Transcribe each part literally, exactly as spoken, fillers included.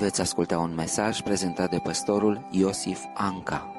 Veți asculta un mesaj prezentat de pastorul Iosif Anca.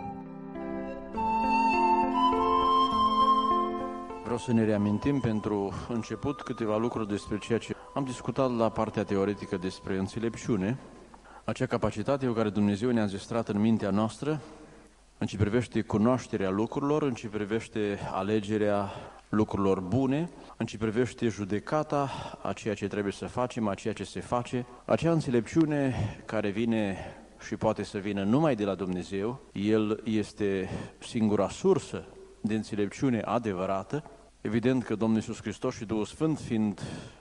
Vreau să ne reamintim pentru început câteva lucruri despre ceea ce am discutat la partea teoretică despre înțelepciune, acea capacitate cu care Dumnezeu ne-a înzestrat în mintea noastră, în ce privește cunoașterea lucrurilor, în ce privește alegerea lucrurilor bune, în ce privește judecata a ceea ce trebuie să facem, a ceea ce se face, acea înțelepciune care vine și poate să vină numai de la Dumnezeu. El este singura sursă de înțelepciune adevărată. Evident că Domnul Iisus Hristos și Duhul Sfânt, fiind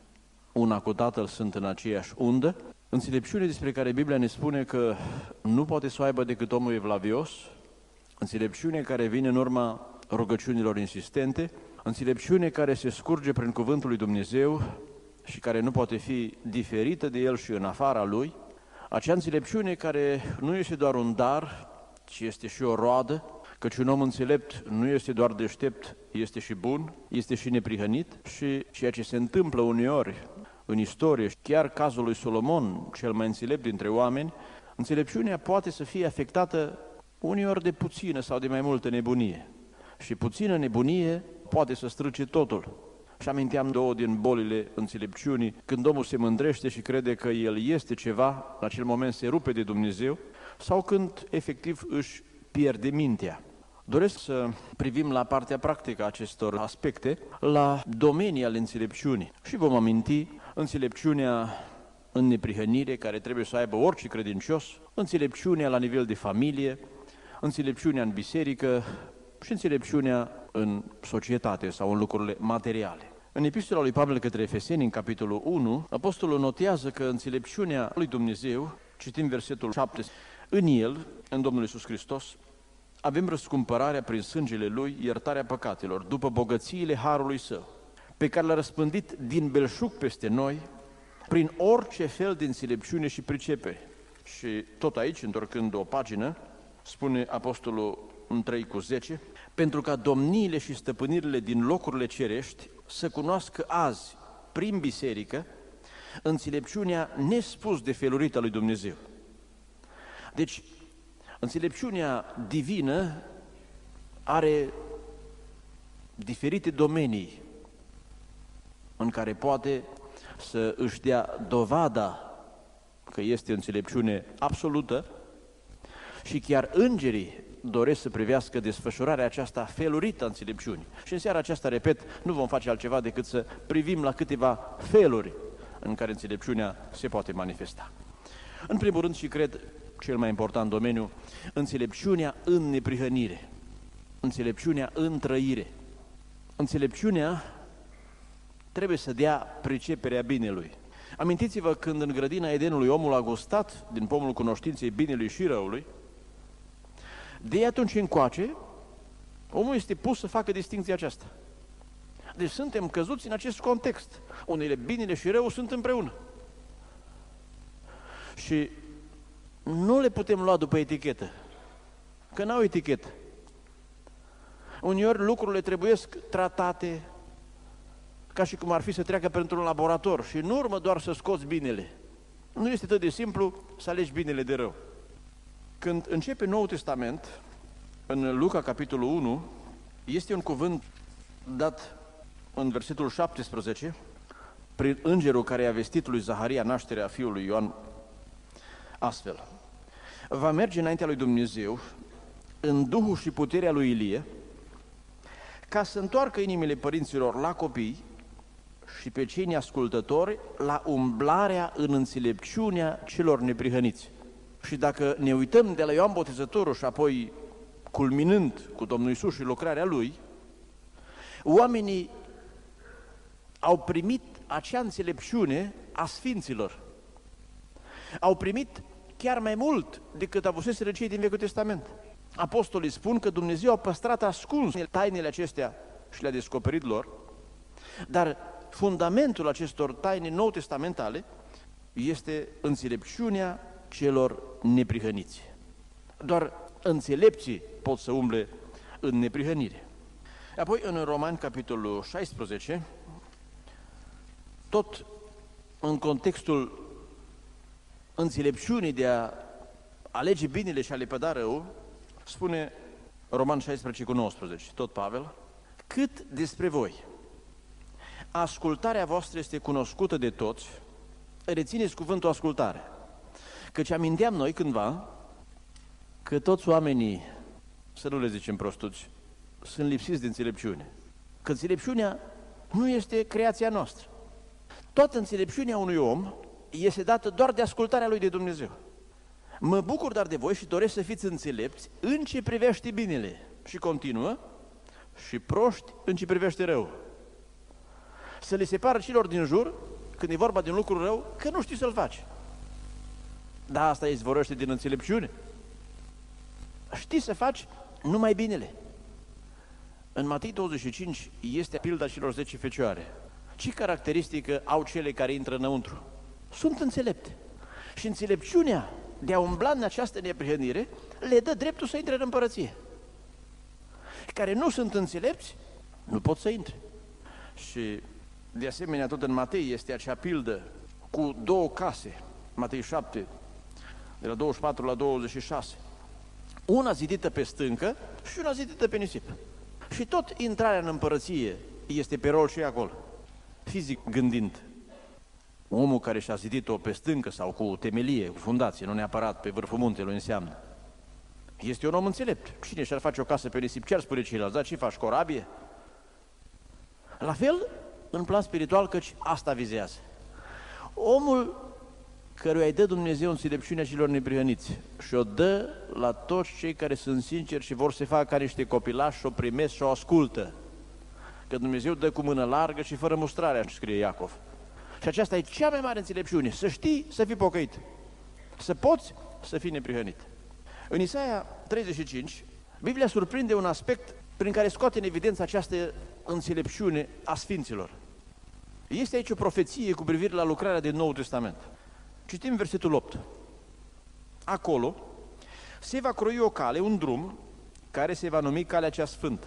una cu Tatăl, sunt în aceeași undă. Înțelepciune despre care Biblia ne spune că nu poate să o aibă decât omul evlavios, înțelepciune care vine în urma rugăciunilor insistente, înțelepciune care se scurge prin cuvântul lui Dumnezeu și care nu poate fi diferită de el și în afara lui, acea înțelepciune care nu este doar un dar, ci este și o roadă, căci un om înțelept nu este doar deștept, este și bun, este și neprihănit și ceea ce se întâmplă uneori în istorie, chiar cazul lui Solomon, cel mai înțelept dintre oameni, înțelepciunea poate să fie afectată uneori de puțină sau de mai multă nebunie. Și puțină nebunie poate să strâce totul. Și aminteam două din bolile înțelepciunii, când omul se mândrește și crede că el este ceva, în acel moment se rupe de Dumnezeu, sau când efectiv își pierde mintea. Doresc să privim la partea practică a acestor aspecte, la domenii ale înțelepciunii. Și vom aminti înțelepciunea în neprihănire, care trebuie să aibă orice credincios, înțelepciunea la nivel de familie, înțelepciunea în biserică și înțelepciunea în societate sau în lucrurile materiale. În epistola lui Pavel către Efeseni, în capitolul unu, apostolul notează că înțelepciunea lui Dumnezeu, citim versetul șapte, în El, în Domnul Iisus Hristos, avem răscumpărarea prin sângele Lui, iertarea păcatelor, după bogățiile harului Său, pe care l-a răspândit din belșug peste noi, prin orice fel de înțelepciune și pricepere. Și tot aici, întorcând o pagină, spune apostolul în trei cu zece, pentru ca domniile și stăpânirile din locurile cerești să cunoască azi, prin biserică, înțelepciunea nespus de felurită a lui Dumnezeu. Deci, înțelepciunea divină are diferite domenii în care poate să își dea dovada că este înțelepciune absolută și chiar îngerii doresc să privească desfășurarea aceasta felurită a înțelepciunii. Și în seara aceasta, repet, nu vom face altceva decât să privim la câteva feluri în care înțelepciunea se poate manifesta. În primul rând, și cred cel mai important domeniu, înțelepciunea în neprihănire, înțelepciunea în trăire. Înțelepciunea trebuie să dea priceperea binelui. Amintiți-vă când în grădina Edenului omul a gustat din pomul cunoștinței binelui și răului, de atunci încoace, omul este pus să facă distincția aceasta. Deci suntem căzuți în acest context, unde binele și răul sunt împreună. Și nu le putem lua după etichetă, că n-au etichetă. Uneori lucrurile trebuiesc tratate ca și cum ar fi să treacă printr-un laborator și în urmă doar să scoți binele. Nu este atât de simplu să alegi binele de rău. Când începe Noul Testament, în Luca, capitolul unu, este un cuvânt dat în versetul șaptesprezece, prin îngerul care a vestit lui Zaharia nașterea fiului Ioan astfel: va merge înaintea lui Dumnezeu în duhul și puterea lui Ilie, ca să întoarcă inimile părinților la copii și pe cei neascultători la umblarea în înțelepciunea celor neprihăniți. Și dacă ne uităm de la Ioan Botezătorul și apoi culminând cu Domnul Iisus și lucrarea Lui, oamenii au primit acea înțelepciune a sfinților. Au primit chiar mai mult decât avuseseră cei din Vechiul Testament. Apostolii spun că Dumnezeu a păstrat ascuns tainele acestea și le-a descoperit lor, dar fundamentul acestor taine nou-testamentale este înțelepciunea celor neprihăniți. Doar înțelepții pot să umble în neprihănire. Apoi în Romani, capitolul șaisprezece, tot în contextul înțelepciunii de a alege binele și a lepăda rău, spune Roman șaisprezece cu nouăsprezece, tot Pavel, cât despre voi. Ascultarea voastră este cunoscută de toți, rețineți cuvântul ascultare. Căci aminteam noi cândva că toți oamenii, să nu le zicem prostuți, sunt lipsiți de înțelepciune. Că înțelepciunea nu este creația noastră. Toată înțelepciunea unui om este dată doar de ascultarea lui de Dumnezeu. Mă bucur dar de voi și doresc să fiți înțelepți în ce privește binele. Și continuă, și proști în ce privește rău. Să le separă celor din jur, când e vorba de un lucru rău, că nu știi să-l faci. Dar asta izvorăște din înțelepciune. Știi să faci numai binele. În Matei douăzeci și cinci este pilda celor zece fecioare. Ce caracteristică au cele care intră înăuntru? Sunt înțelepte. Și înțelepciunea de a umbla în această neprihănire le dă dreptul să intre în împărăție. Care nu sunt înțelepți, nu pot să intre. Și de asemenea tot în Matei este acea pildă cu două case, Matei șapte, de la douăzeci și patru la douăzeci și șase. Una zidită pe stâncă și una zidită pe nisip. Și tot intrarea în împărăție este pe rol și acolo. Fizic gândind, omul care și-a zidit-o pe stâncă sau cu temelie, cu fundație, nu neapărat pe vârful muntelui înseamnă, este un om înțelept. Cine și-ar face o casă pe nisip, ce ar spune ceilalți? Da, ce faci, corabie? La fel, în plan spiritual, căci asta vizează. Omul căruia îi dă Dumnezeu înțelepciunea celor neprihăniți și o dă la toți cei care sunt sinceri și vor să facă ca niște copilași și o primesc și o ascultă. Că Dumnezeu dă cu mână largă și fără mustrare, scrie Iacov. Și aceasta e cea mai mare înțelepciune, să știi să fii pocăit, să poți să fii neprihănit. În Isaia treizeci și cinci, Biblia surprinde un aspect prin care scoate în evidență această înțelepciune a Sfinților. Este aici o profeție cu privire la lucrarea din Noul Testament. Citim versetul opt. Acolo se va croi o cale, un drum, care se va numi Calea cea Sfântă.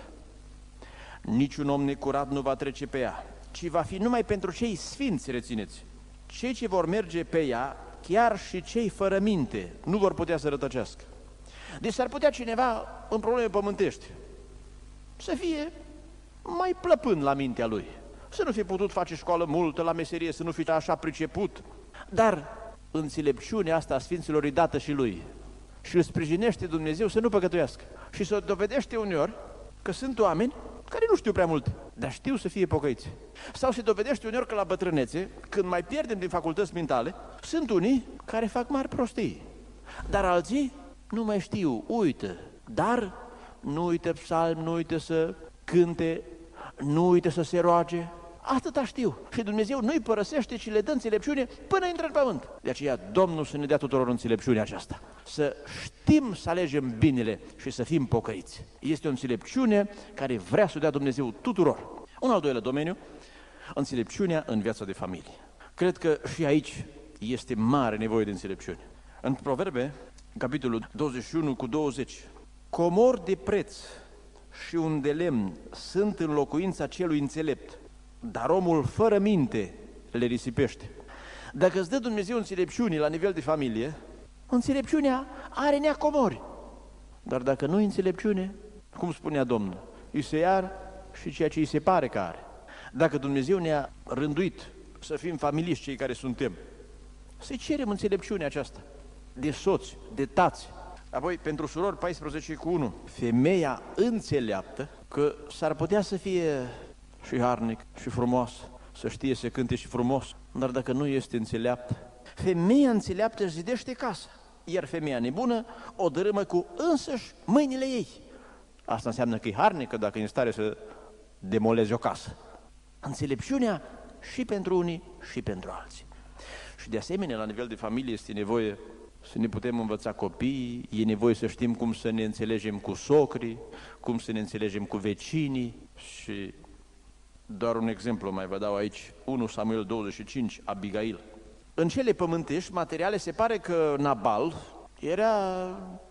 Niciun om necurat nu va trece pe ea, ci va fi numai pentru cei sfinți, rețineți. Cei ce vor merge pe ea, chiar și cei fără minte, nu vor putea să rătăcească. Deci s-ar putea cineva în probleme pământești să fie mai plăpând la mintea lui, să nu fi putut face școală multă la meserie, să nu fi așa priceput, dar înțelepciunea asta a Sfinților e dată și lui și îl sprijinește Dumnezeu să nu păcătuiască și să dovedește uneori că sunt oameni care nu știu prea mult, dar știu să fie pocăiți. Sau se dovedește uneori că la bătrânețe, când mai pierdem din facultăți mentale, sunt unii care fac mari prostii, dar alții nu mai știu, uită, dar nu uită psalm, nu uită să cânte, nu uită să se roage. Atâta știu. Și Dumnezeu nu-i părăsește, ci le dă înțelepciune până intră în pământ. De aceea Domnul să ne dea tuturor înțelepciunea aceasta. Să știm să alegem binele și să fim pocăiți. Este o înțelepciune care vrea să o dea Dumnezeu tuturor. Un al doilea domeniu, înțelepciunea în viața de familie. Cred că și aici este mare nevoie de înțelepciune. În Proverbe, capitolul douăzeci și unu cu douăzeci, comori de preț și un de lemn sunt în locuința celui înțelept, dar omul fără minte le risipește. Dacă îți dă Dumnezeu înțelepciune la nivel de familie, înțelepciunea are neacomori. Dar dacă nu înțelepciune, cum spunea Domnul, îi se iar și ceea ce îi se pare că are. Dacă Dumnezeu ne-a rânduit să fim familiști cei care suntem, să-i cerem înțelepciunea aceasta de soți, de tați. Apoi, pentru surori, paisprezece cu unu, femeia înțeleaptă, că s-ar putea să fie și harnic și frumos, să știe să cânte și frumos, dar dacă nu este înțeleaptă, femeia înțeleaptă își zidește casa, iar femeia nebună o dărâmă cu însăși mâinile ei. Asta înseamnă că e harnică dacă e în stare să demoleze o casă. Înțelepciunea și pentru unii și pentru alții. Și de asemenea, la nivel de familie este nevoie să ne putem învăța copiii, e nevoie să știm cum să ne înțelegem cu socrii, cum să ne înțelegem cu vecinii. Și doar un exemplu mai vă dau aici, unu Samuel douăzeci și cinci, Abigail. În cele pământești, materiale, se pare că Nabal era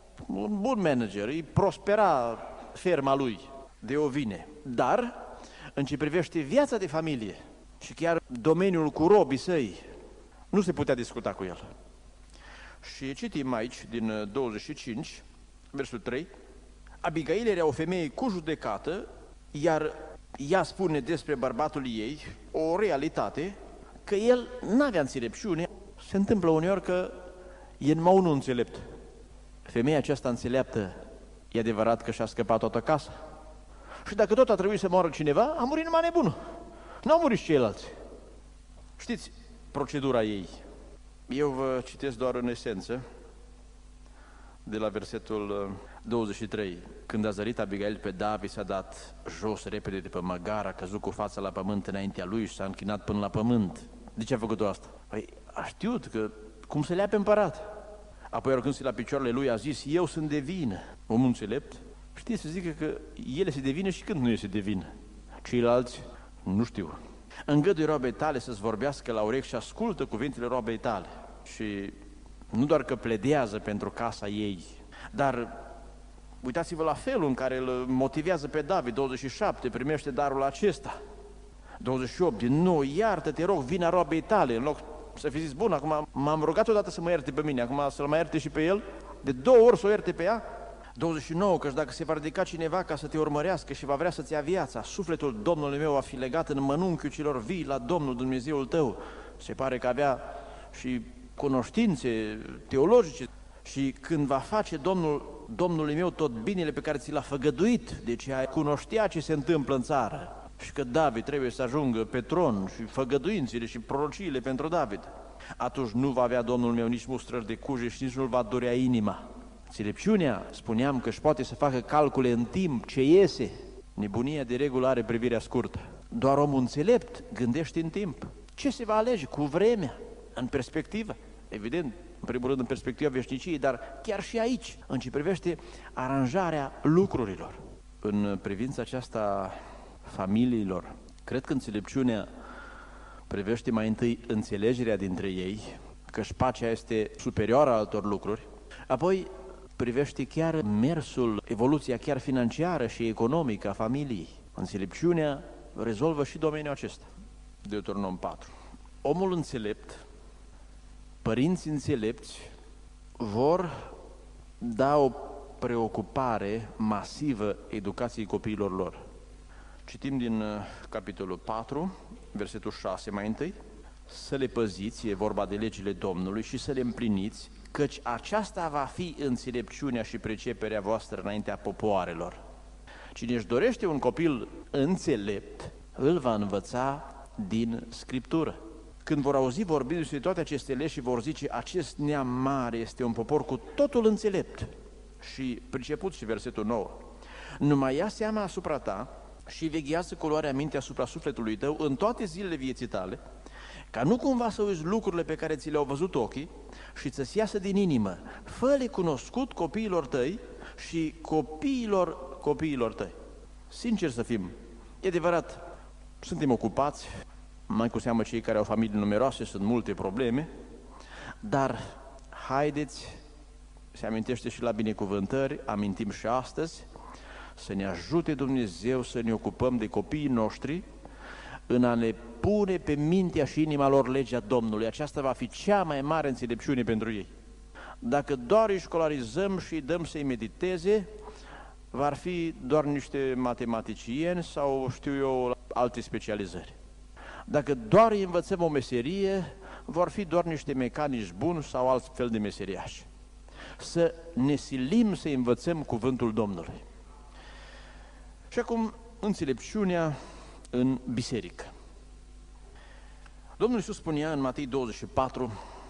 un bun manager, îi prospera ferma lui de ovine, dar în ce privește viața de familie și chiar domeniul cu robii săi, nu se putea discuta cu el. Și citim aici, din douăzeci și cinci, versul trei, Abigail era o femeie cu judecată, iar ea spune despre bărbatul ei o realitate, că el n-avea înțelepciune. Se întâmplă uneori că e numai unul înțelept. Femeia aceasta înțeleaptă, e adevărat că și-a scăpat toată casa. Și dacă tot a trebuit să moară cineva, a murit numai nebunul. N-au murit și ceilalți. Știți procedura ei. Eu vă citesc doar în esență, de la versetul douăzeci și trei. Când a zărit Abigail pe David, s-a dat jos repede de pe măgar, a căzut cu fața la pământ înaintea lui și s-a închinat până la pământ. De ce a făcut asta? Păi a știut că cum să le ia pe împărat. Apoi, oricând-se la picioarele lui, a zis, eu sunt de vină. Omul înțelept știe să zică că ele se devină și când nu este de vină. Ceilalți nu știu. Îngădui roabei tale să-ți vorbească la urechi și ascultă cuvintele roabei tale. Și nu doar că pledează pentru casa ei, dar uitați-vă la felul în care îl motivează pe David. Douăzeci și șapte, primește darul acesta. douăzeci și opt, din nou, iartă, te rog, vina roabei tale. În loc să fi zis, bun, acum m-am rugat odată să mă ierte pe mine, acum să-l mai ierte și pe el, de două ori să o ierte pe ea. douăzeci și nouă, căci dacă se va ridica cineva ca să te urmărească și va vrea să-ți ia viața, sufletul Domnului meu va fi legat în mănunchiul celor vii la Domnul Dumnezeul tău. Se pare că avea și cunoștințe teologice. Și când va face Domnul, Domnului meu tot binele pe care ți l-a făgăduit, deci a cunoștea ce se întâmplă în țară și că David trebuie să ajungă pe tron și făgăduințele și prorociile pentru David, atunci nu va avea Domnul meu nici mustrări de cuje și nici nu-l va dorea inima. Înțelepciunea, spuneam că își poate să facă calcule în timp ce iese. Nebunia de regulă are privirea scurtă. Doar omul înțelept gândește în timp. Ce se va alege cu vremea, în perspectivă? Evident, în primul rând în perspectiva veșniciei, dar chiar și aici, în ce privește aranjarea lucrurilor. În privința aceasta familiilor, cred că înțelepciunea privește mai întâi înțelegerea dintre ei, că-și pacea este superioară altor lucruri, apoi privește chiar mersul, evoluția chiar financiară și economică a familiei. Înțelepciunea rezolvă și domeniul acesta. Deuteronom patru. Omul înțelept, părinții înțelepți vor da o preocupare masivă educației copiilor lor. Citim din capitolul patru, versetul șase mai întâi. Să le păziți, e vorba de legile Domnului, și să le împliniți, căci aceasta va fi înțelepciunea și priceperea voastră înaintea popoarelor. Cine își dorește un copil înțelept, îl va învăța din Scriptură. Când vor auzi vorbindu-se de toate aceste legi și vor zice, acest neam mare este un popor cu totul înțelept. Și priceput și versetul nouă. Numai ia seama asupra ta și veghează cu luarea minte asupra sufletului tău în toate zilele vieții tale, ca nu cumva să uiți lucrurile pe care ți le-au văzut ochii și să-ți iasă din inimă. Fă-le cunoscut copiilor tăi și copiilor copiilor tăi. Sincer să fim, e adevărat, suntem ocupați, mai cu seamă cei care au familii numeroase, sunt multe probleme, dar haideți, se amintește și la binecuvântări, amintim și astăzi, să ne ajute Dumnezeu să ne ocupăm de copiii noștri în a ne pune pe mintea și inima lor legea Domnului. Aceasta va fi cea mai mare înțelepciune pentru ei. Dacă doar îi școlarizăm și îi dăm să-i mediteze, vor fi doar niște matematicieni sau, știu eu, alte specializări. Dacă doar îi învățăm o meserie, vor fi doar niște mecanici buni sau alt fel de meseriași. Să ne silim să învățăm cuvântul Domnului. Și acum, înțelepciunea în biserică. Domnul Iisus spunea în Matei douăzeci și patru,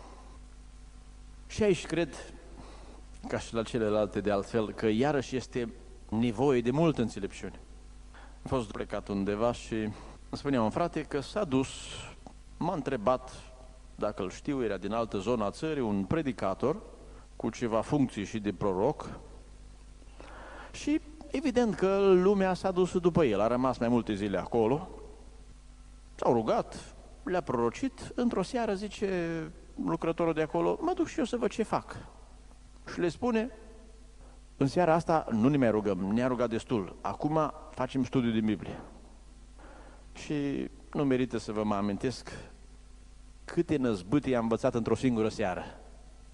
și aici cred, ca și la celelalte de altfel, că iarăși este nevoie de multă înțelepciune. Am fost plecat undeva și îmi spunea un frate că s-a dus, m-a întrebat dacă îl știu, era din altă zonă a țării, un predicator cu ceva funcții și de proroc și evident că lumea s-a dus după el, a rămas mai multe zile acolo, s-au rugat, le-a prorocit, într-o seară zice lucrătorul de acolo, mă duc și eu să văd ce fac. Și le spune, în seara asta nu ne mai rugăm, ne-a rugat destul, acum facem studiu din Biblie. Și nu merită să vă mă amintesc câte năzbâtii am învățat într-o singură seară.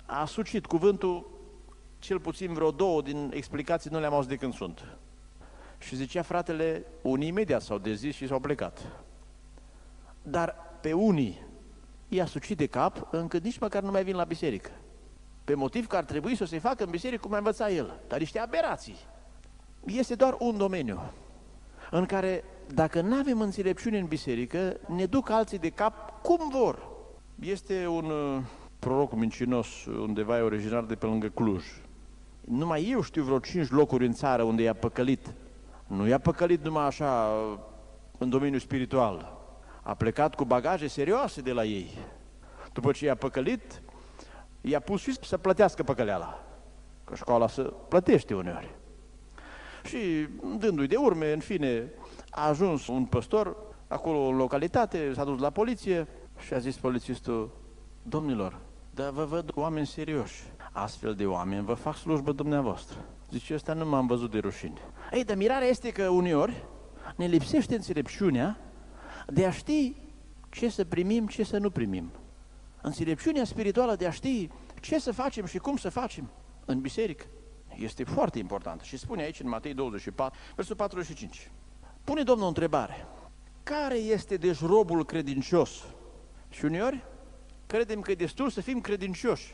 a sucit cuvântul, cel puțin vreo două din explicații nu le-am auzit de când sunt. Și zicea fratele, unii imediat s-au dezis și s-au plecat. Dar pe unii i-a sucit de cap încât nici măcar nu mai vin la biserică. Pe motiv că ar trebui să se facă în biserică cum a învățat el. Dar niște aberații. Este doar un domeniu în care, dacă nu avem înțelepciune în biserică, ne duc alții de cap cum vor. Este un uh, proroc mincinos, undeva originar de pe lângă Cluj. Numai eu știu vreo cinci locuri în țară unde i-a păcălit. Nu i-a păcălit numai așa în domeniul spiritual. A plecat cu bagaje serioase de la ei. După ce i-a păcălit, i-a pus și să plătească păcăleala. Că școala se plătește uneori. Și dându-i de urme, în fine, a ajuns un păstor acolo în localitate, s-a dus la poliție și a zis polițistul: domnilor, dar vă văd oameni serioși. Astfel de oameni vă fac slujbă dumneavoastră. Zice, ăsta nu m-am văzut de rușine. Ei, dar mirarea este că uneori ne lipsește înțelepciunea de a ști ce să primim, ce să nu primim. Înțelepciunea spirituală de a ști ce să facem și cum să facem în biserică este foarte importantă. Și spune aici în Matei douăzeci și patru, versul patruzeci și cinci. Pune Domnul o întrebare. Care este deci robul credincios? Și uneori credem că e destul să fim credincioși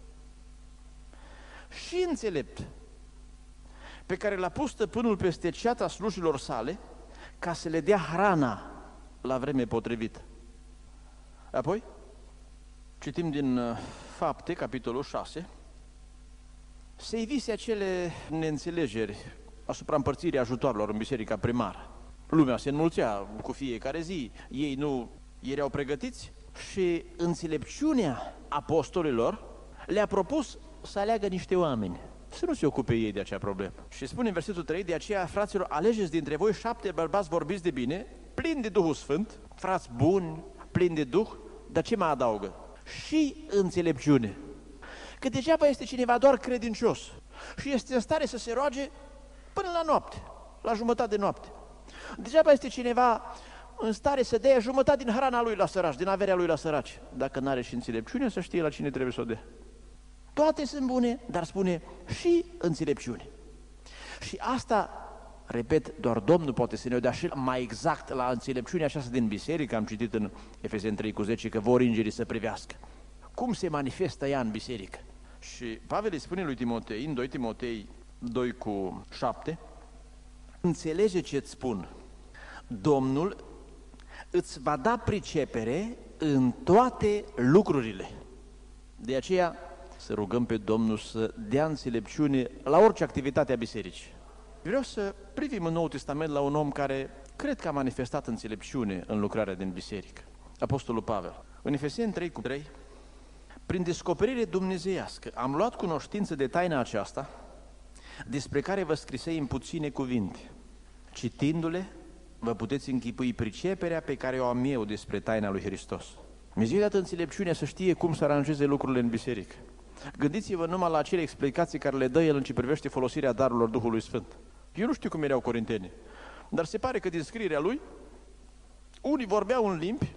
și înțelept, pe care l-a pus stăpânul peste ceata slujilor sale ca să le dea hrana la vreme potrivită. Apoi citim din Fapte, capitolul șase, se ivise acele neînțelegeri asupra împărțirii ajutoarelor în biserica primară. Lumea se înmulțea cu fiecare zi, ei nu erau pregătiți și înțelepciunea apostolilor le-a propus să aleagă niște oameni, să nu se ocupe ei de acea problemă. Și spune în versetul trei, de aceea, fraților, alegeți dintre voi șapte bărbați vorbiți de bine, plini de Duhul Sfânt, frați buni, plini de Duh, dar ce mai adaugă? Și înțelepciune. Că degeaba este cineva doar credincios și este în stare să se roage până la noapte, la jumătate de noapte. Degeaba este cineva în stare să dea jumătate din hrana lui la săraci, din averea lui la săraci, dacă n-are și înțelepciune, să știe la cine trebuie să o dea. Toate sunt bune, dar spune și înțelepciune. Și asta, repet, doar Domnul poate să ne o dea și mai exact la înțelepciunea aceasta din biserică. Am citit în Efeseni trei cu zece că vor îngerii să privească cum se manifestă ea în biserică. Și Pavel îi spune lui Timotei, în doi Timotei doi cu șapte, înțelege ce-ți spun, Domnul îți va da pricepere în toate lucrurile. De aceea să rugăm pe Domnul să dea înțelepciune la orice activitate a bisericii. Vreau să privim în Noul Testament la un om care cred că a manifestat înțelepciune în lucrarea din biserică, Apostolul Pavel. În Efeseni trei cu trei, prin descoperire dumnezeiască am luat cunoștință de taina aceasta, despre care vă scrisei în puține cuvinte. Citindu-le, vă puteți închipui priceperea pe care o am eu despre taina lui Hristos. Mi-a dat înțelepciunea să știe cum să aranjeze lucrurile în biserică. Gândiți-vă numai la acele explicații care le dă el în ce privește folosirea darurilor Duhului Sfânt. Eu nu știu cum erau corintenii, dar se pare că din scrierea lui, unii vorbeau în limbi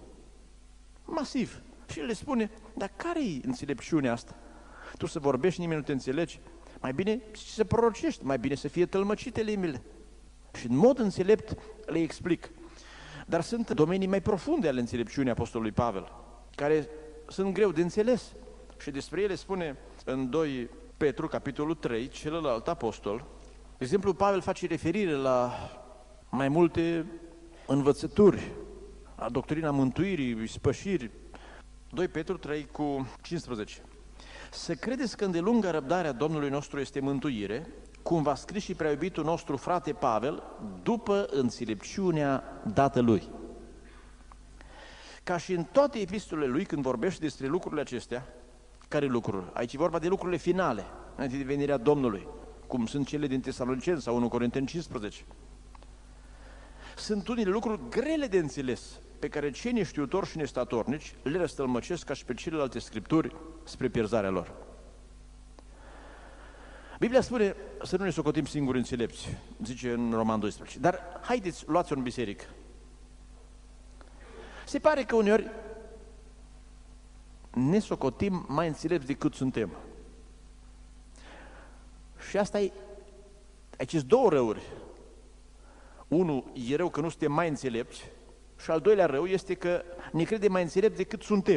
masiv și le spune, dar care-i înțelepciunea asta? Tu să vorbești, nimeni nu te înțelegi? Mai bine să prorocești, mai bine să fie tălmăcite limbile. Și în mod înțelept le explic. Dar sunt domenii mai profunde ale înțelepciunii Apostolului Pavel, care sunt greu de înțeles. Și despre ele spune în doi Petru, capitolul trei, celălalt apostol. De exemplu, Pavel face referire la mai multe învățături, la doctrina mântuirii, spășirii. doi Petru trei cu cincisprezece. Să credeți că îndelungă răbdarea Domnului nostru este mântuire, cum v-a scris și prea iubitul nostru frate Pavel, după înțelepciunea dată lui. Ca și în toate epistolele lui, când vorbește despre lucrurile acestea, care lucruri? Aici e vorba de lucrurile finale, înainte de venirea Domnului, cum sunt cele din Tesaloniceni sau unu Corinteni cincisprezece. Sunt unele lucruri grele de înțeles, pe care cei neștiutori și nestatornici le răstălmăcesc ca și pe celelalte scripturi spre pierzarea lor. Biblia spune să nu ne socotim singuri înțelepți, zice în Roman doisprezece, dar haideți, luați-o în biserică. Se pare că uneori ne socotim mai înțelepți decât suntem. Și asta e, aici sunt două răuri. Unul e rău că nu suntem mai înțelepți și al doilea rău este că ne credem mai înțelepți decât suntem.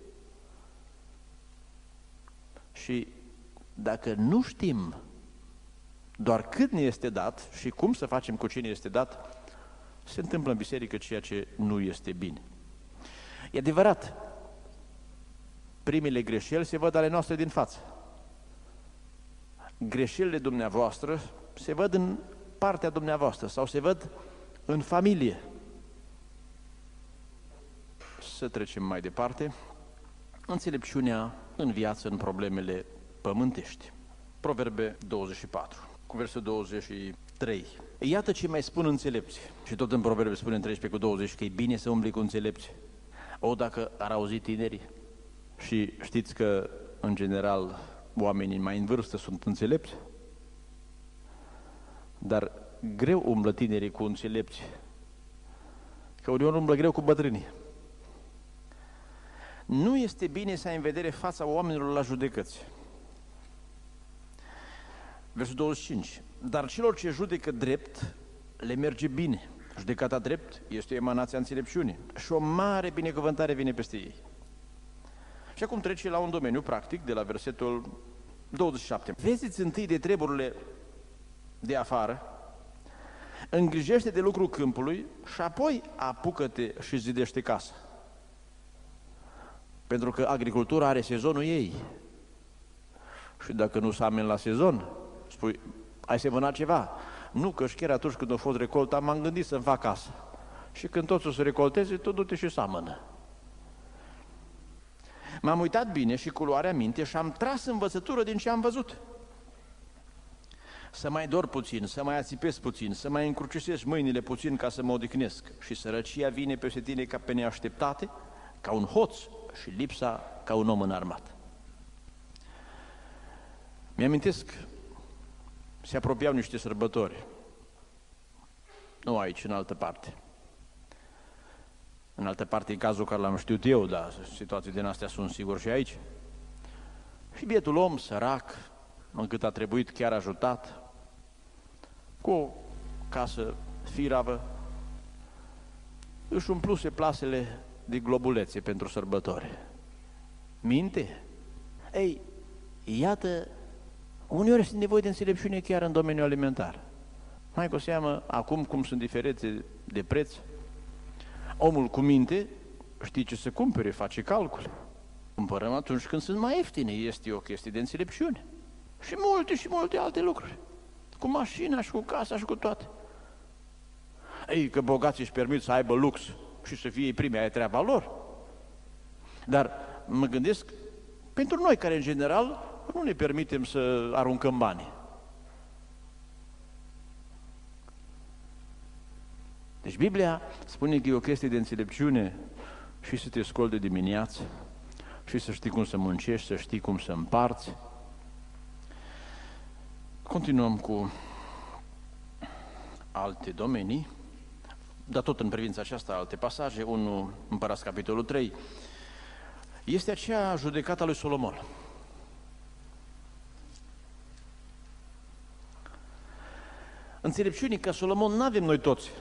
Și dacă nu știm doar cât ne este dat și cum să facem cu ce ne este dat, se întâmplă în biserică ceea ce nu este bine. E adevărat, primele greșeli se văd ale noastre din față. Greșelile dumneavoastră se văd în partea dumneavoastră sau se văd în familie. Să trecem mai departe. Înțelepciunea în viață, în problemele pământești. Proverbe douăzeci și patru, cu versul douăzeci și trei. Iată ce mai spun înțelepți. Și tot în Proverbe spune în treisprezece cu douăzeci că e bine să umbli cu înțelepți. O, dacă ar auzi tinerii. Și știți că, în general, oamenii mai în vârstă sunt înțelepți, dar greu umblă tinerii cu înțelepți, că uneori umblă greu cu bătrânii. Nu este bine să ai în vedere fața oamenilor la judecăți. Versul douăzeci și cinci. Dar celor ce judecă drept, le merge bine. Judecata drept este o emanație a înțelepciunii și o mare binecuvântare vine peste ei. Și acum trece la un domeniu practic, de la versetul douăzeci și șapte. Vezi-ți întâi de treburile de afară, îngrijește de lucrul câmpului și apoi apucă-te și zidește casa. Pentru că agricultura are sezonul ei. Și dacă nu s-ameni la sezon, spui, ai semănat ceva? Nu, că chiar atunci când a fost recolta, m-am gândit să-mi fac casă. Și când toți o să recolteze, tot du-te și seamănă. M-am uitat bine și cu luarea minte și am tras învățătură din ce am văzut. Să mai dor puțin, să mai ațipesc puțin, să mai încrucișez mâinile puțin ca să mă odihnesc. Și sărăcia vine peste tine ca pe neașteptate, ca un hoț, și lipsa ca un om înarmat. Mi-amintesc, se apropiau niște sărbători. Nu aici, în altă parte. În altă parte, în cazul care l-am știut eu, dar situații din astea sunt sigur și aici. Și bietul om, sărac, încât a trebuit chiar ajutat, cu o casă firavă, își umpluse plasele de globulețe pentru sărbători. Minte? Ei, iată, uneori este nevoie de înțelepciune chiar în domeniul alimentar. Mai cu seamă, acum cum sunt diferențe de preț, omul cu minte știe ce să cumpere, face calcul. Cumpărăm atunci când sunt mai ieftine, este o chestie de înțelepciune. Și multe și multe alte lucruri. Cu mașina și cu casa și cu toate. Ei, că bogații își permit să aibă lux și să fie prime, aia e treaba lor. Dar mă gândesc, pentru noi care în general nu ne permitem să aruncăm bani. Deci Biblia spune că e o chestie de înțelepciune și să te scoli de dimineață și să știi cum să muncești, să știi cum să împarți. Continuăm cu alte domenii, dar tot în privința aceasta alte pasaje. Unu Împărați, capitolul trei, este aceea judecata lui Solomon. Înțelepciunii ca Solomon n-avem noi toți,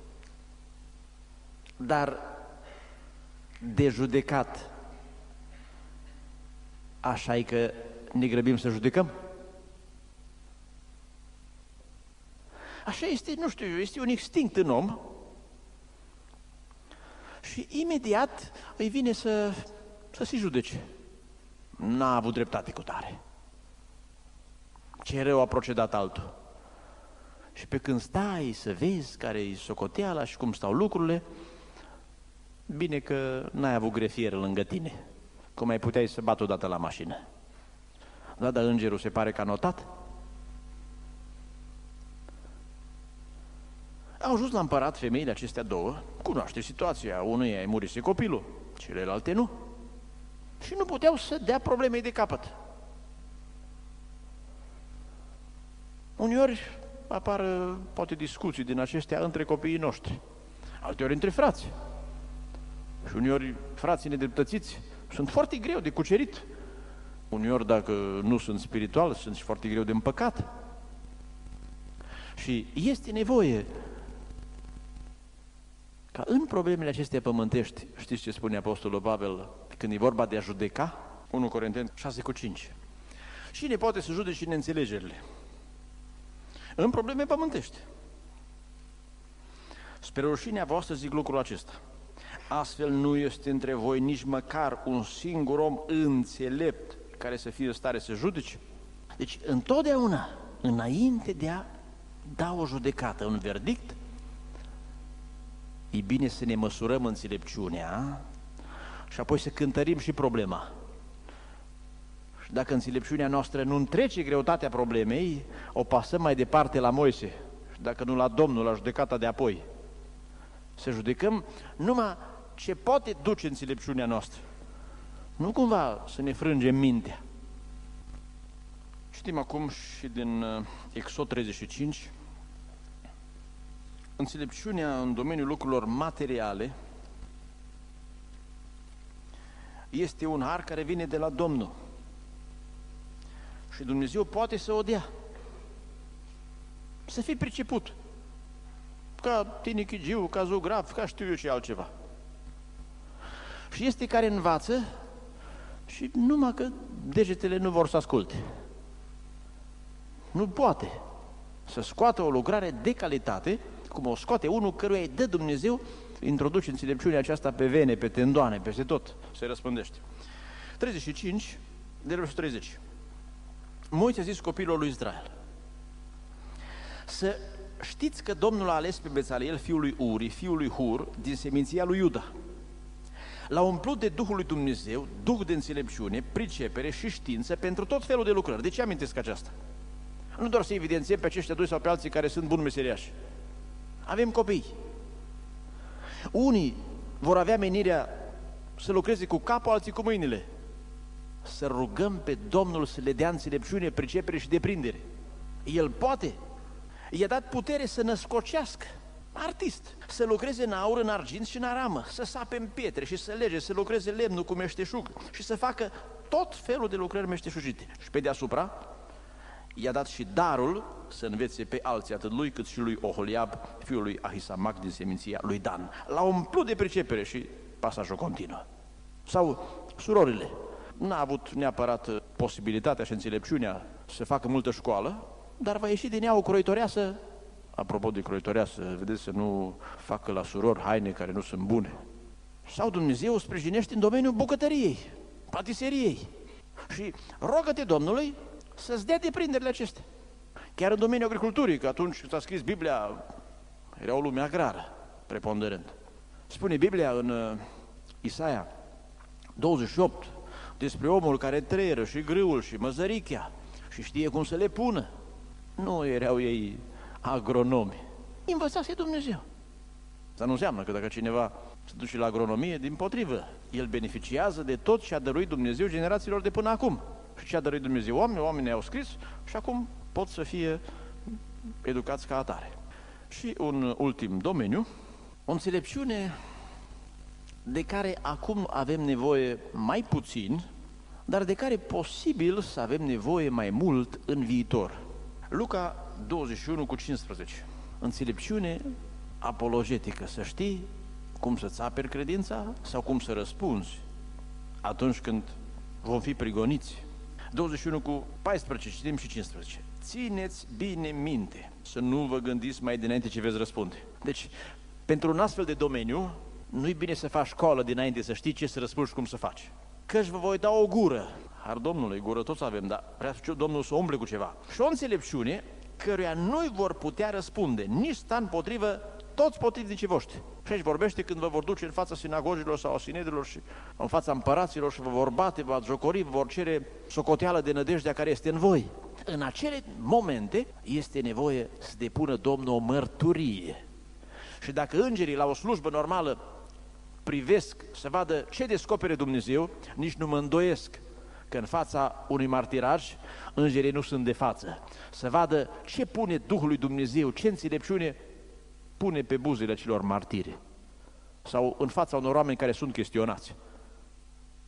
dar de judecat, așa e că ne grăbim să judecăm? Așa este, nu știu, este un instinct în om și imediat îi vine să, să se judece. N-a avut dreptate cu tare. Ce rău a procedat altul. Și pe când stai să vezi care-i socoteala și cum stau lucrurile, bine că n-ai avut grefier lângă tine, cum ai puteai să bat odată la mașină. Da, dar îngerul se pare că a notat. Au ajuns la împărat femeile acestea două, cunoaște situația, unuia îi murise copilul, celelalte nu. Și nu puteau să dea problemei de capăt. Uneori apar poate discuții din acestea între copiii noștri, alteori între frați. Și uneori frații nedreptățiți sunt foarte greu de cucerit. Uneori, dacă nu sunt spiritual, sunt și foarte greu de împăcat. Și este nevoie ca în problemele acestea pământești, știți ce spune Apostolul Pavel când e vorba de a judeca? unu Corinteni șase cu cinci. Cine poate să judece neînțelegerile? În probleme pământești. Spre rușinea voastră zic lucrul acesta. Astfel nu este între voi nici măcar un singur om înțelept care să fie în stare să judece. Deci întotdeauna, înainte de a da o judecată, un verdict, e bine să ne măsurăm înțelepciunea și apoi să cântărim și problema. Și dacă înțelepciunea noastră nu întrece greutatea problemei, o pasăm mai departe la Moise și dacă nu la Domnul, la judecata de apoi. Să judecăm numai ce poate duce înțelepciunea noastră. Nu cumva să ne frângem mintea. Citim acum și din Exod treizeci și cinci. Înțelepciunea în domeniul lucrurilor materiale este un har care vine de la Domnul. Și Dumnezeu poate să o dea. Să fii priceput. Ca tinichigiu, ca zugrav, ca știu eu și altceva. Și este care învață și numai că degetele nu vor să asculte. Nu poate să scoată o lucrare de calitate, cum o scoate unul căruia îi dă Dumnezeu, introduce înțelepciunea aceasta pe vene, pe tendoane, peste tot, se răspândește. treizeci și cinci, de versetul treizeci. Moise a zis copiilor lui Israel: să știți că Domnul a ales pe Bezaleel, fiul lui Uri, fiul lui Hur, din seminția lui Iuda. L-a umplut de Duhul lui Dumnezeu, Duh de înțelepciune, pricepere și știință pentru tot felul de lucrări. De ce amintesc aceasta? Nu doar să evidențiem pe aceștia doi sau pe alții care sunt buni meseriași. Avem copii. Unii vor avea menirea să lucreze cu capul, alții cu mâinile. Să rugăm pe Domnul să le dea înțelepciune, pricepere și deprindere. El poate. I-a dat putere să născocească. Artist. Să lucreze în aur, în argint și în aramă. Să sape în pietre și să lege, să lucreze lemnul cu meșteșug și să facă tot felul de lucrări meșteșugite. Și pe deasupra i-a dat și darul să învețe pe alții, atât lui cât și lui Oholiab, fiul lui Ahisamac din seminția lui Dan. L-a umplut de pricepere și pasajul continuă. Sau surorile. N-a avut neapărat posibilitatea și înțelepciunea să facă multă școală, dar va ieși din ea o croitoreasă. Apropo de croitoreasă, vedeți să nu facă la surori haine care nu sunt bune. Sau Dumnezeu o sprijinește în domeniul bucătăriei, patiseriei. Și rogă-te Domnului să-ți dea deprinderile acestea. Chiar în domeniul agriculturii, că atunci când s-a scris Biblia, era o lume agrară, preponderent. Spune Biblia în uh, Isaia douăzeci și opt despre omul care treieră și grâul și măzărichea și știe cum să le pună. Nu erau ei agronomi. Învățase Dumnezeu. Asta nu înseamnă că dacă cineva se duce la agronomie, dimpotrivă, el beneficiază de tot ce a dăruit Dumnezeu generațiilor de până acum. Și ce a dăruit Dumnezeu oameni, oamenii au scris și acum pot să fie educați ca atare. Și un ultim domeniu, o înțelepciune de care acum avem nevoie mai puțin, dar de care posibil să avem nevoie mai mult în viitor. Luca douăzeci și unu cu cincisprezece. Înțelepciune apologetică, să știi cum să-ți aperi credința sau cum să răspunzi atunci când vom fi prigoniți. douăzeci și unu cu paisprezece, citim și cincisprezece. Țineți bine minte să nu vă gândiți mai dinainte ce veți răspunde. Deci, pentru un astfel de domeniu, nu-i bine să faci școală dinainte să știi ce să răspunzi și cum să faci. Căci vă voi da o gură. Har Domnului, gură toți avem, dar vrea Domnul să umble cu ceva. Și o înțelepciune căruia nu-i vor putea răspunde, nici sta împotrivă toți potrivnicii voștri. Și aici vorbește când vă vor duce în fața sinagogilor sau a sinedrilor și în fața împăraților și vă vor bate, vă jocori, vă vor cere socoteală de nădejdea care este în voi. În acele momente este nevoie să depună Domnul o mărturie. Și dacă îngerii la o slujbă normală privesc să vadă ce descopere Dumnezeu, nici nu mă îndoiesc că în fața unui martiraj îngerii nu sunt de față. Să vadă ce pune Duhul lui Dumnezeu, ce înțelepciune pune pe buzele acelor martiri sau în fața unor oameni care sunt chestionați.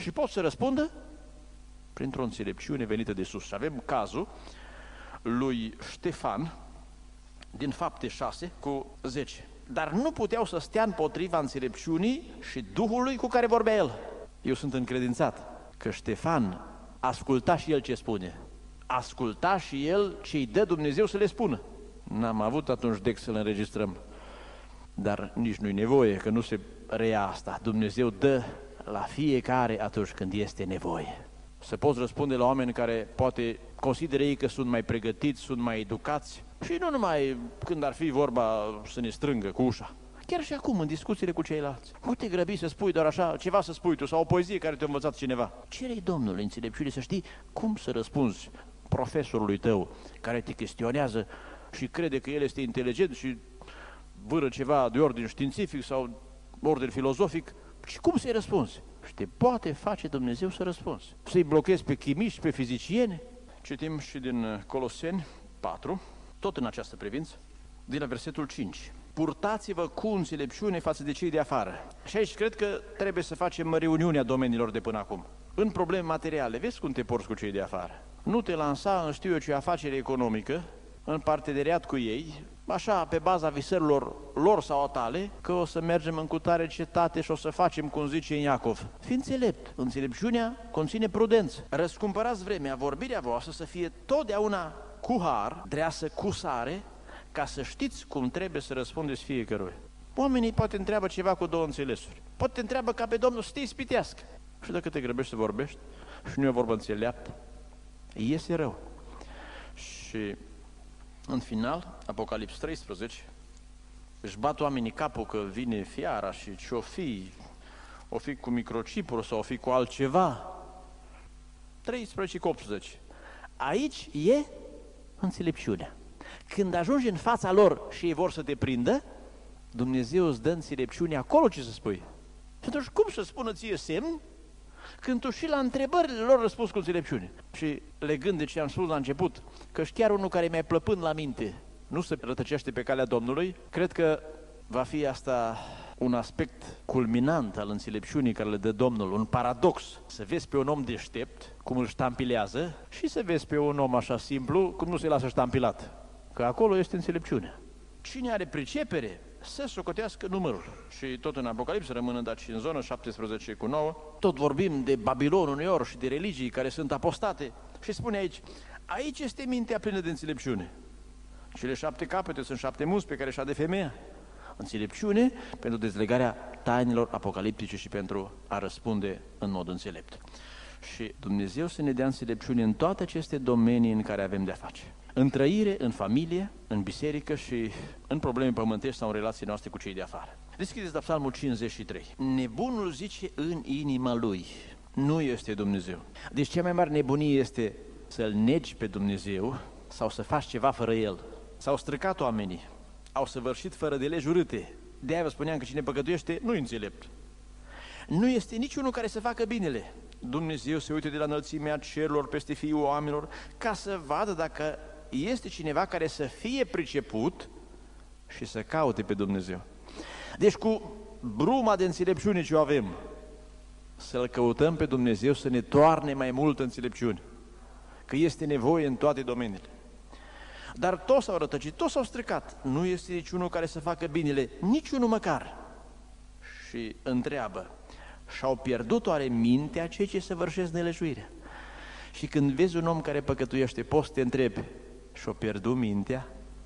Și pot să răspundă printr-o înțelepciune venită de sus. Și avem cazul lui Ștefan din Fapte șase cu zece. Dar nu puteau să stea împotriva înțelepciunii și Duhului cu care vorbea el. Eu sunt încredințat că Ștefan asculta și el ce spune. Asculta și el ce-i dă Dumnezeu să le spună. N-am avut atunci dec să-l înregistrăm, dar nici nu-i nevoie, că nu se reia asta. Dumnezeu dă la fiecare atunci când este nevoie. Să poți răspunde la oameni care poate consideră ei că sunt mai pregătiți, sunt mai educați și nu numai când ar fi vorba să ne strângă cu ușa. Chiar și acum, în discuțiile cu ceilalți. Nu te grăbi să spui doar așa, ceva să spui tu, sau o poezie care te-a învățat cineva. Cere-i Domnului înțelepciune să știi cum să răspunzi profesorului tău care te chestionează și crede că el este inteligent și vâră ceva de ordin științific sau ordin filozofic. Și cum să-i răspunzi? Și te poate face Dumnezeu să răspunzi. Să-i blochezi pe chimiști, pe fizicieni. Citim și din Coloseni patru, tot în această privință, din la versetul cinci. Purtați-vă cu înțelepciune față de cei de afară. Și aici cred că trebuie să facem reuniunea domeniilor de până acum. În probleme materiale, vezi cum te porți cu cei de afară. Nu te lansa în știu eu ce afacere economică, în parteneriat cu ei, așa pe baza visărilor lor sau a tale, că o să mergem în cutare cetate și o să facem cum zice în Iacov. Fii înțelept. Înțelepciunea conține prudență. Răscumpărați vremea, vorbirea voastră să fie totdeauna cu har, dreasă cu sare, ca să știți cum trebuie să răspundeți fiecăruia. Oamenii poate întreabă ceva cu două înțelesuri. Poate te întreabă ca pe Domnul să te ispitească. Și dacă te grăbești să vorbești și nu e o vorbă înțeleaptă, iese rău. Și în final, Apocalips treisprezece, își bat oamenii capul că vine fiara și ce-o fi, o fi cu microchipuri sau o fi cu altceva. treisprezece cu optsprezece. Aici e înțelepciunea. Când ajungi în fața lor și ei vor să te prindă, Dumnezeu îți dă înțelepciune acolo ce să spui. Și atunci cum să spună ție semn când tu și la întrebările lor răspunzi cu înțelepciune? Și legând de ce am spus la început, că și chiar unul care mi-a plăpând la minte nu se rătăcește pe calea Domnului, cred că va fi asta un aspect culminant al înțelepciunii care le dă Domnul, un paradox. Să vezi pe un om deștept cum îl ștampilează și să vezi pe un om așa simplu cum nu se lasă ștampilat. Că acolo este înțelepciunea. Cine are pricepere să socotească numărul. Și tot în Apocalips, rămânând aici în zonă șaptesprezece cu nouă, tot vorbim de Babilon uneori și de religii care sunt apostate. Și spune aici, aici este mintea plină de înțelepciune. Cele șapte capete sunt șapte muzi pe care șade femeia. Înțelepciune pentru dezlegarea tainelor apocaliptice și pentru a răspunde în mod înțelept. Și Dumnezeu să ne dea înțelepciune în toate aceste domenii în care avem de-a face. În trăire, în familie, în biserică și în probleme pământești sau în relații noastre cu cei de afară. Deschideți la Psalmul cincizeci și trei. Nebunul zice în inima lui, nu este Dumnezeu. Deci cea mai mare nebunie este să-L negi pe Dumnezeu sau să faci ceva fără El. S-au stricat oamenii, au săvârșit fără de legi urâte. De-aia vă spuneam că cine păcătuiește nu e înțelept. Nu este niciunul care să facă binele. Dumnezeu se uită de la înălțimea cerurilor peste fiul oamenilor ca să vadă dacă este cineva care să fie priceput și să caute pe Dumnezeu. Deci cu bruma de înțelepciune ce o avem, să-L căutăm pe Dumnezeu să ne toarne mai multă înțelepciune, că este nevoie în toate domeniile. Dar toți s-au rătăcit, toți s-au stricat. Nu este niciunul care să facă binele, niciunul măcar. Și întreabă, și-au pierdut oare mintea cei ce săvârșesc nelejuirea? Și când vezi un om care păcătuiește, poți să te întrebi, și-o pierdut mintea?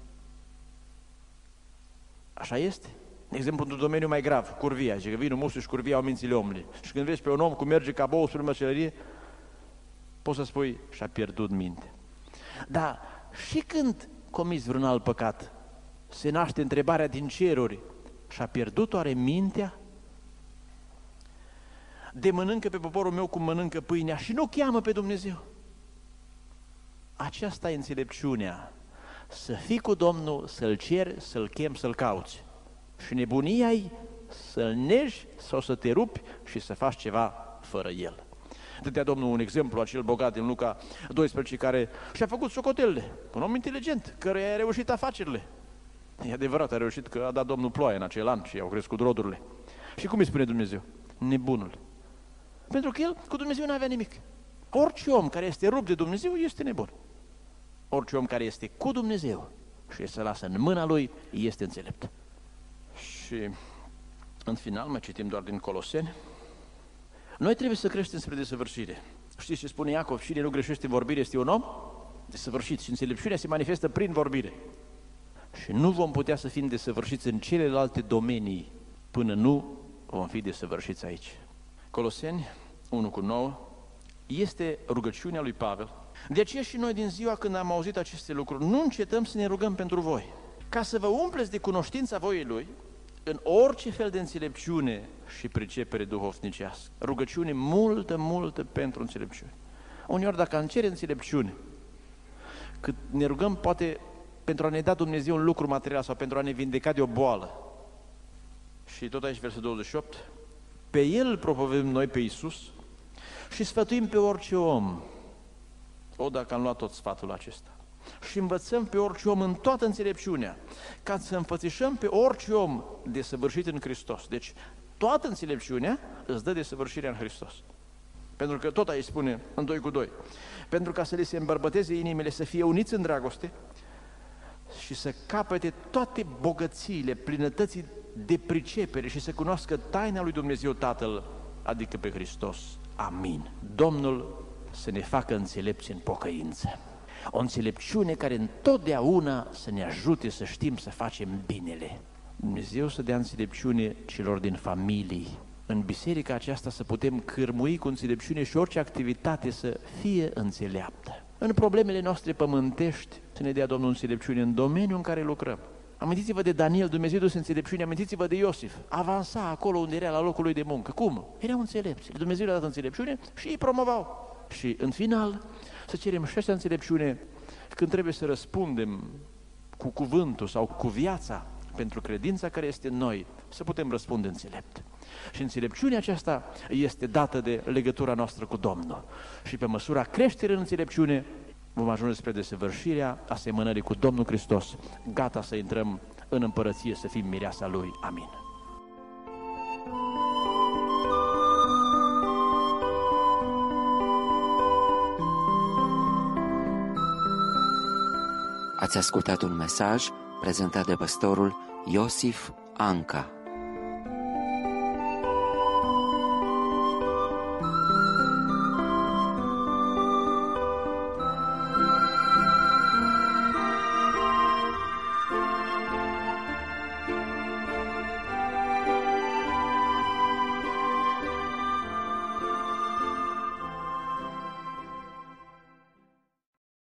Așa este. De exemplu, într-un domeniu mai grav, curvia, zice că vinul musul și curvia au mințile omului. Și când vezi pe un om cum merge ca bou spre măcelărie, poți să spui, și-a pierdut mintea. Dar și când comiți vreun alt păcat, se naște întrebarea din ceruri, și-a pierdut oare mintea? De mănâncă pe poporul meu cum mănâncă pâinea și nu cheamă pe Dumnezeu. Aceasta e înțelepciunea, să fii cu Domnul, să-L ceri, să-L chem, să-L cauți. Și nebunia-i să-L negi sau să te rupi și să faci ceva fără El. Dădea Domnul un exemplu, acel bogat din Luca doisprezece, care și-a făcut socotelele, un om inteligent, căruia a reușit afacerile. E adevărat, a reușit că a dat Domnul ploaie în acel an și au crescut rodurile. Și cum îi spune Dumnezeu? Nebunul. Pentru că el cu Dumnezeu nu avea nimic. Orice om care este rupt de Dumnezeu este nebun. Orice om care este cu Dumnezeu și se lasă în mâna lui, este înțelept. Și în final, mai citim doar din Coloseni, noi trebuie să creștem spre desăvârșire. Știți ce spune Iacov? Cine nu greșește vorbire este un om desăvârșit și înțelepciunea se manifestă prin vorbire. Și nu vom putea să fim desăvârșiți în celelalte domenii până nu vom fi desăvârșiți aici. Coloseni unu cu nouă este rugăciunea lui Pavel. De aceea și noi din ziua când am auzit aceste lucruri, nu încetăm să ne rugăm pentru voi, ca să vă umpleți de cunoștința voiei Lui în orice fel de înțelepciune și pricepere duhovnicească. Rugăciune multă, multă pentru înțelepciune. Uneori dacă am cere înțelepciune, cât ne rugăm poate pentru a ne da Dumnezeu un lucru material sau pentru a ne vindeca de o boală. Și tot aici versetul douăzeci și opt, pe El îl propovăduim noi pe Iisus și sfătuim pe orice om. O, dacă am luat tot sfatul acesta. Și învățăm pe orice om în toată înțelepciunea, ca să înfățișăm pe orice om desăvârșit în Hristos. Deci toată înțelepciunea îți dă desăvârșirea în Hristos. Pentru că tot aici spune în doi cu doi, pentru ca să le se îmbărbăteze inimile, să fie uniți în dragoste și să capete toate bogățiile, plinătății de pricepere și să cunoască taina lui Dumnezeu Tatăl, adică pe Hristos. Amin. Domnul să ne facă înțelepți în pocăință. O înțelepciune care întotdeauna să ne ajute să știm să facem binele. Dumnezeu să dea înțelepciune celor din familii. În biserica aceasta să putem cârmui cu înțelepciune și orice activitate să fie înțeleaptă. În problemele noastre pământești să ne dea Domnul înțelepciune în domeniul în care lucrăm. Amintiți-vă de Daniel, Dumnezeu dus înțelepciune, amintiți-vă de Iosif, avansa acolo unde era la locul lui de muncă. Cum? Erau înțelepți. Dumnezeu le-a dat înțelepciune și îi promovau. Și în final să cerem și așa înțelepciune când trebuie să răspundem cu cuvântul sau cu viața pentru credința care este în noi, să putem răspunde înțelept. Și înțelepciunea aceasta este dată de legătura noastră cu Domnul. Și pe măsura creșterii în înțelepciune vom ajunge spre desăvârșirea asemănării cu Domnul Hristos, gata să intrăm în împărăție, să fim mireasa Lui. Amin. Ați ascultat un mesaj prezentat de pastorul Iosif Anca.